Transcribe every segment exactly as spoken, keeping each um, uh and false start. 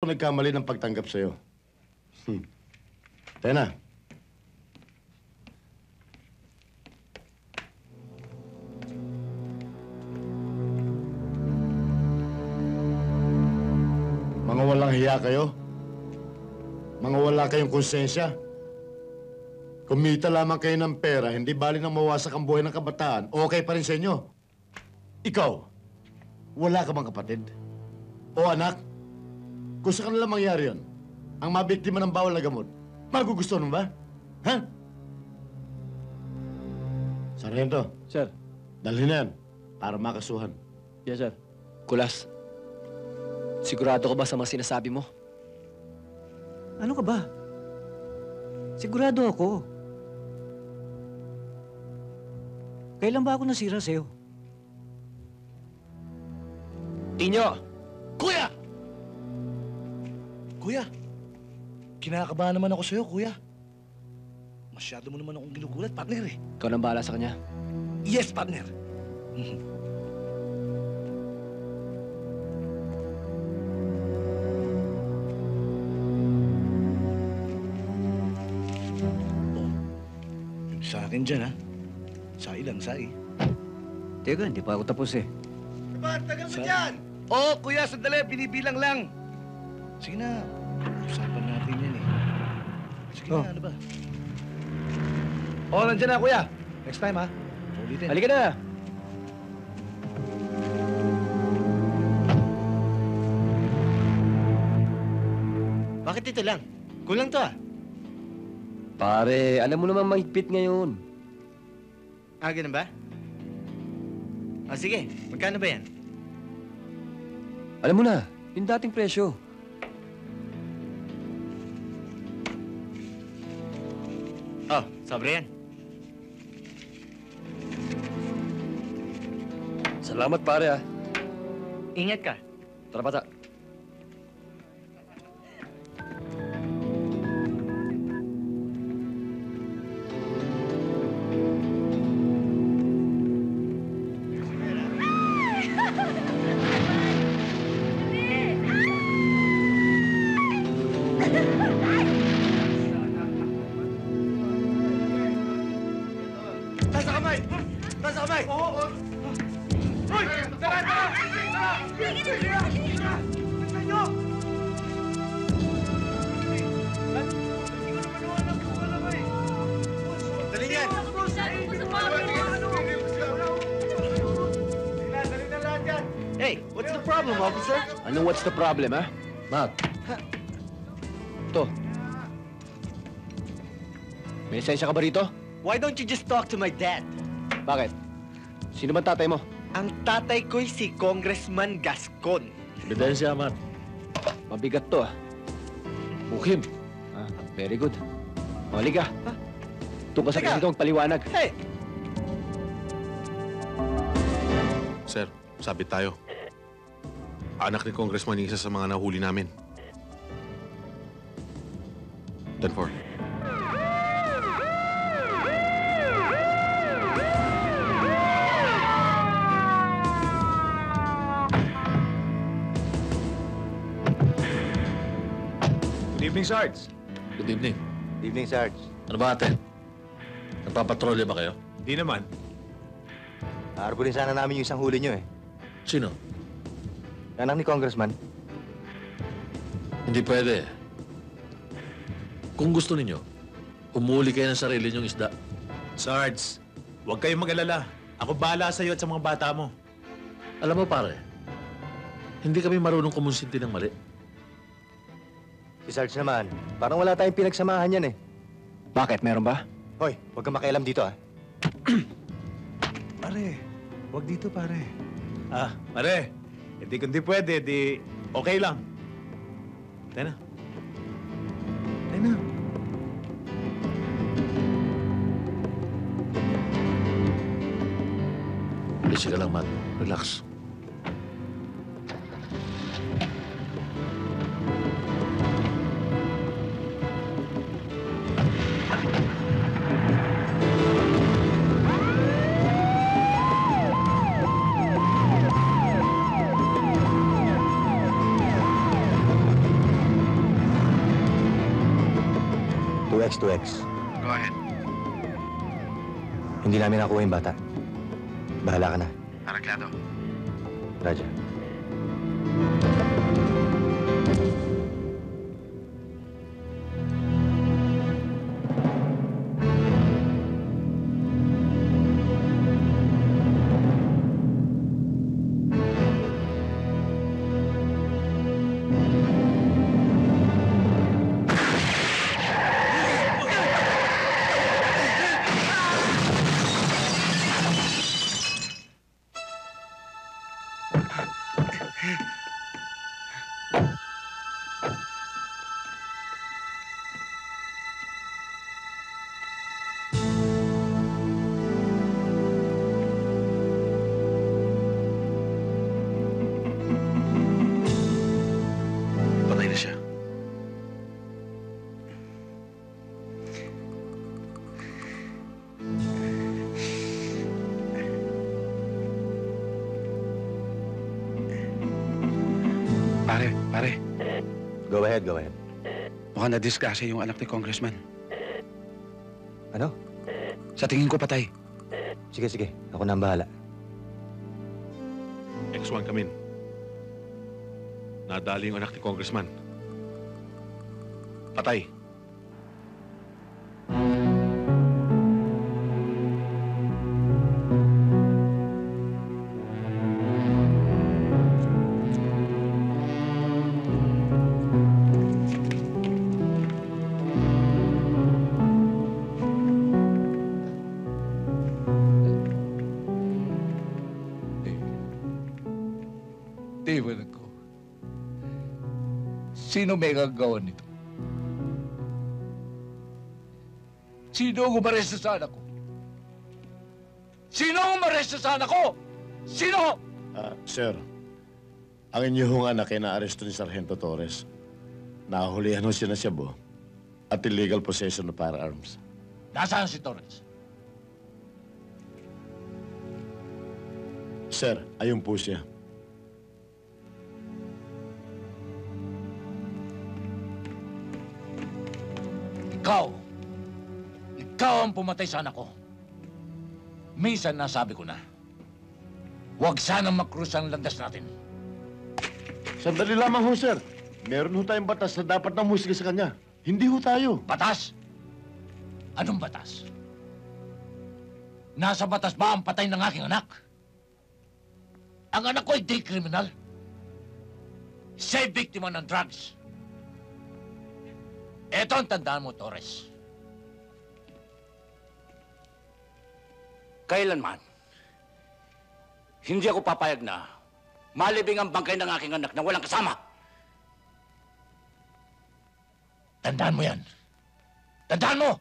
ako nagkamali ng pagtanggap sa'yo. Hmm. Tena. Mga walang hiya kayo. Mga wala kayong konsensya. Kumita lamang kayo ng pera, hindi bali nang mawasak ang buhay ng kabataan, okay pa rin sa inyo. Ikaw, wala ka bang kapatid? O anak? Kung sa kanila mangyari yun, ang mabiktima ng bawal na gamot, magugustuhan mo ba? Ha? Sargento. Sir. Dalhin na yan para makasuhan. Yes, sir. Kulas, sigurado ka ba sa mga sinasabi mo? Ano ka ba? Sigurado ako. Kailan ba ako nasira sa'yo? Inyo! Kuya! Kuya, kinakabahan naman ako sa'yo, kuya. Masyado mo naman akong ginugulat, partner eh. Ikaw nang bahala sa kanya. Yes, partner. Oh, yung sa akin dyan, ha? Sai lang, sai. Teka, hindi pa ako tapos eh. Diba, tagal mo dyan! Oo, oh, kuya, sandali. Binibilang lang. Sige na. Usapan natin yan eh. Sige Oh. na, ano ba? Oh, nandiyan na, kuya. Next time, ha? Ulitin. Halika na! Bakit ito lang? Kulang to ah. Pare, alam mo naman mahigpit ngayon. Ah, ganun ba? Ah, sige. Magkano ba yan? Alam mo na, yung dating presyo. Oh, sobre yan. Salamat pare ah. Ingat ka. Tara bata. Taas ang kamay! Taas ang kamay! Oo, oo. Hoy! Tara, tara! Tara! Sige na! Sige na! Tignan nyo! Dali niyan! Dali na lahat yan! Hey, what's the problem, officer? Anong what's the problem ha? Matt. Ito. May lisensya ka ba rito? Why don't you just talk to my dad? Bakit? Sino man tatay mo? Ang tatay ko'y si Congressman Gascon. Ebidensya, Matt. Mabigat to ah. Bukim. Ah, very good. O, halika. Doon ka sa Teka. presinto magpaliwanag. Hey! Sir, sabi tayo. Anak ni Congressman yung isa sa mga nahuli namin. ten four. Good evening, Sarge. Good evening. Evening, Sarge. Ano ba ate? Nagpapatrolya ba kayo? Di naman. Aargulin sana namin yung isang huli nyo eh. Sino? Anak ni Congressman. Hindi pwede. Kung gusto ninyo, humuli kayo ng sarili ninyong isda. Sarge, huwag kayong mag-alala. Ako bahala sa'yo at sa mga bata mo. Alam mo pare, hindi kami marunong kumonsinti ng mali. Si Sarge naman, parang wala tayong pinagsamahan yan eh. Bakit? Meron ba? Hoy, huwag kang makialam dito ah. Pare, huwag dito, pare. Ah, pare, hindi kundi pwede, di okay lang. Tayo na. Tayo na. Easy ka lang, Matt. Relax. two X, two X. Go ahead. Hindi namin nakuha yung bata. Bahala ka na. Araklado. Raja. Patay na siya. Pare, pare. Go ahead, go ahead. Mukhang na-disgrasya yung anak ni Congressman. Ano? Sa tingin ko patay. Sige, sige. Ako na ang bahala. X one, come in. Nadali yung anak ni Congressman. Patay. Tingnan ko. Sino may gagawa nito? Sino ang umaresto sa anak ko? Sino ang umaresto sa anak ko? Sino? Ah, sir, ang inyong anak ay naaresto ni Sargento Torres. Nahulihan ho siya na Cebu at illegal possession of firearms. Nasaan si Torres? Sir, ayun po siya. Ikaw! Ikaw ang pumatay sa anak ko. Minsan nasabi ko na, huwag sanang makrus ang landas natin. Sandali lamang ho, sir. Meron ho tayong batas na dapat namusga sa kanya. Hindi ho tayo. Batas? Anong batas? Nasa batas ba ang patay ng aking anak? Ang anak ko ay di kriminal. Siya'y biktima ng drugs. Eto ang tandaan mo, Torres. Kailanman, hindi ako papayag na malibing ang bangkay ng aking anak na walang kasama. Tandaan mo yan. Tandaan mo!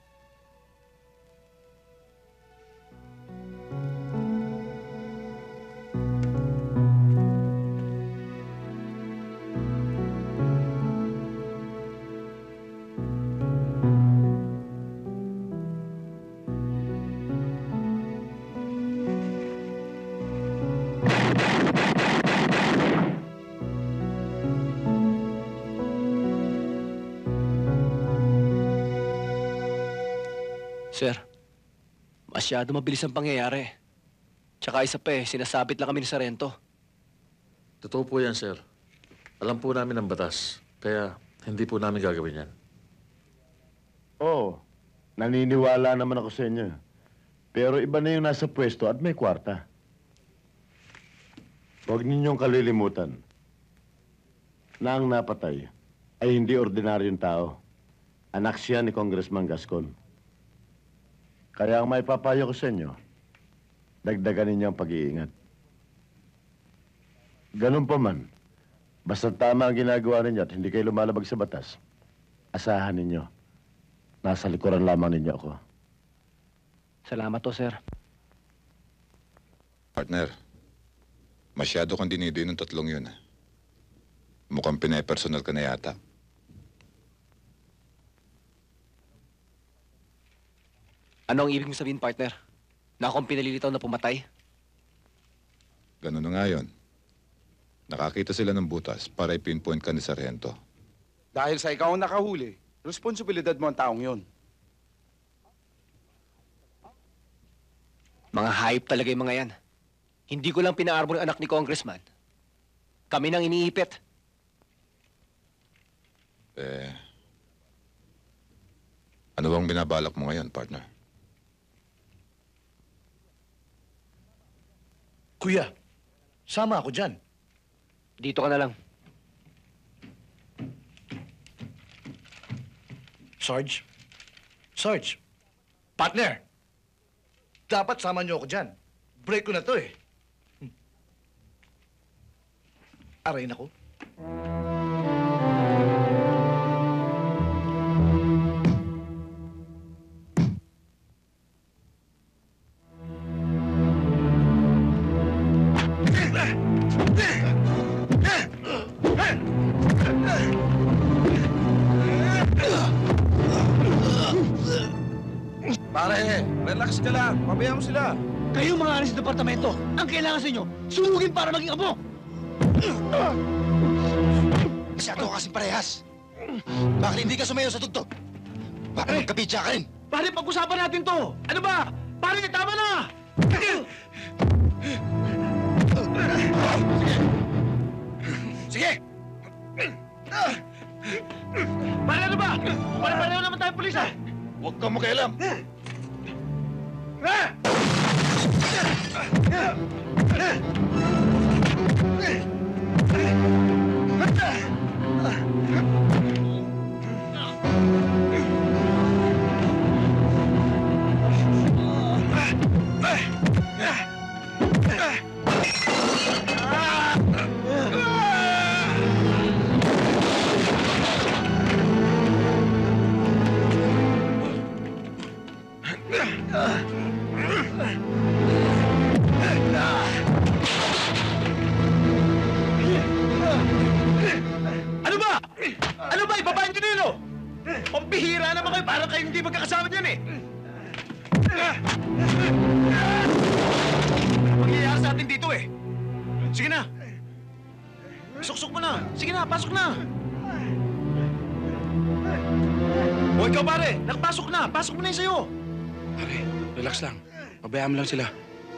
Sir, masyado mabilis ang pangyayari. Tsaka isa pa eh, sinasabit lang kami ni Sargento. Totoo po yan, sir. Alam po namin ang batas. Kaya hindi po namin gagawin yan. Oo, naniniwala naman ako sa inyo. Pero iba na yung nasa pwesto at may kwarta. Huwag ninyong kalilimutan na ang napatay ay hindi ordinaryong tao. Anak siya ni Congressman Gascon. Kaya ang may papayo ko sa inyo, dagdagan ninyo ang pag-iingat. Ganun pa man, basta tama ang ginagawa ninyo at hindi kayo lumalabag sa batas, asahan ninyo, nasa likuran lamang ninyo ako. Salamat to, sir. Partner, masyado kang dinidoy ng tatlong yun. Mukhang pinay-personal ka na yata. Ano ang ibig mo sabihin, partner? Na akong pinalilitaw na pumatay? Ganun na nga yun. Nakakita sila ng butas para i-pinpoint ka ni Sargento. Dahil sa ikaw ang nakahuli, responsibilidad mo ang taong yon. Mga hayop talaga yung mga yan. Hindi ko lang pinaarbor ang anak ni Congressman. Kami nang iniipit. Eh, ano bang binabalak mo ngayon, partner? Kuya, sama ako dyan. Dito ka na lang. Sarge? Sarge? Partner! Dapat sama niyo ako dyan. Break ko na to eh. Hmm. Aray na ko. Pare, relax ka lang. Pabayaan mo sila. Kayo mga alis sa departamento, ang kailangan sa inyo, sunugin para maging abo! Masyado ka kasing parehas. Bakit hindi ka sumayo sa tugtog? Bakit magkapitsa ka rin? Pare, pag-usapan natin to! Ano ba? Pare, tama na! Sige! Sige! Pare, ano ba? Pare-pareho naman tayo pulis, ha? Huwag kang makialam! Ano ba? Ano ba? Ibaba niyo nilo! Pambihira naman kayo! Parang kayo hindi magkakasama dyan eh! Ano mangyayari sa atin dito eh? Sige na! Suksok mo na! Sige na, pasok na! O ikaw pare, nakapasok na! Pasok mo na yung sayo! Pare, relax lang. Pabayaan mo lang sila.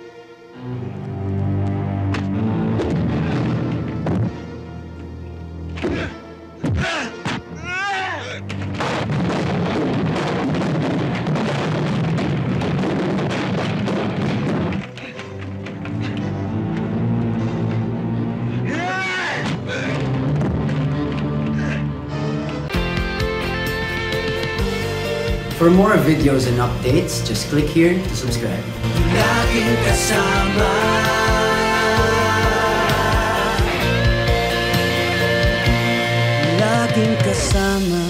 For more videos and updates, just click here to subscribe. Laging kasama, laging kasama.